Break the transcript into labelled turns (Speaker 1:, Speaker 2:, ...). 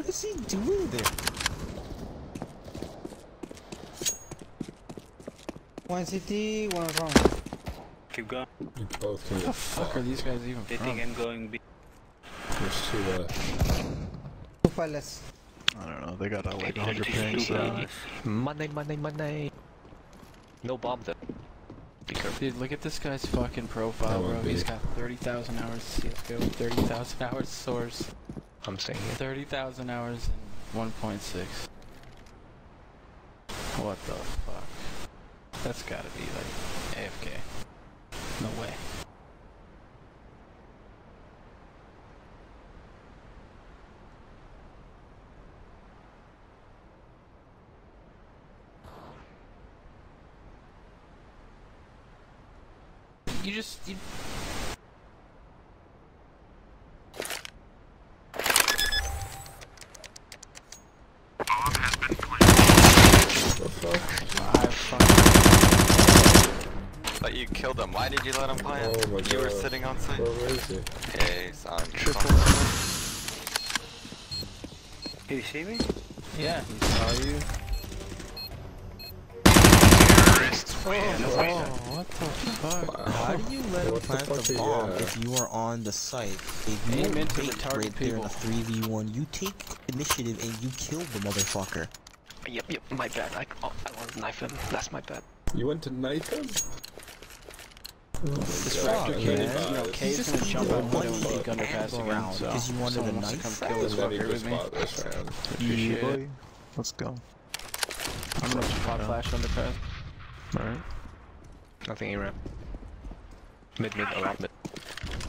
Speaker 1: is he doing there?
Speaker 2: One CT, one wrong.
Speaker 3: Keep going.
Speaker 4: You both can
Speaker 5: Where the fuck are these guys even
Speaker 3: They
Speaker 5: from?
Speaker 3: think I'm going B.
Speaker 4: There's two
Speaker 2: Two pilots.
Speaker 6: I don't know, they got like 100
Speaker 3: It's
Speaker 6: pings.
Speaker 3: too bad.
Speaker 7: Money. No bomb though. Be careful.
Speaker 5: Dude, look at this guy's fucking profile, bro. He's got 30,000 hours CSGO, 30,000 hours source,
Speaker 7: I'm saying it.
Speaker 5: 30,000 hours and 1.6. What the fuck? That's gotta be like AFK. No way. You
Speaker 8: But you killed him. Why did you let him plant?
Speaker 4: Oh my
Speaker 8: You were
Speaker 4: God.
Speaker 8: sitting on site.
Speaker 4: Where is he?
Speaker 8: Hey, son.
Speaker 6: Triple.
Speaker 3: Did you see me?
Speaker 5: yeah, he saw you.
Speaker 1: Oh,
Speaker 5: What the fuck?
Speaker 1: how do you let him
Speaker 4: What the
Speaker 1: plant
Speaker 4: fuck
Speaker 1: the
Speaker 4: are you
Speaker 1: bomb
Speaker 4: at?
Speaker 1: if you are on the site? If you
Speaker 5: Aim
Speaker 1: don't
Speaker 5: into the
Speaker 1: take
Speaker 5: target
Speaker 1: right there in a
Speaker 5: people.
Speaker 1: 3v1, you take initiative and you kill the motherfucker.
Speaker 7: Yep, my bad. I want to knife him. That's my bad.
Speaker 4: You went to knife him? Oh
Speaker 5: Distractor
Speaker 1: God,
Speaker 5: Kid,
Speaker 1: man.
Speaker 5: you know,
Speaker 1: You
Speaker 5: K's
Speaker 1: just
Speaker 5: gonna
Speaker 1: need
Speaker 5: jump
Speaker 1: the
Speaker 5: out window
Speaker 1: money
Speaker 5: and take underpass
Speaker 1: and
Speaker 5: again,
Speaker 1: around
Speaker 5: so
Speaker 1: because you wanted
Speaker 5: someone
Speaker 1: a
Speaker 5: wants to
Speaker 1: knife.
Speaker 5: come kill this
Speaker 4: Then he
Speaker 5: fucker
Speaker 4: just
Speaker 5: with me.
Speaker 4: bought this round.
Speaker 5: Appreciate it.
Speaker 6: boy. Let's go.
Speaker 5: I'm gonna pop flash underpass.
Speaker 6: Alright.
Speaker 7: Nothing around. Mid, around mid.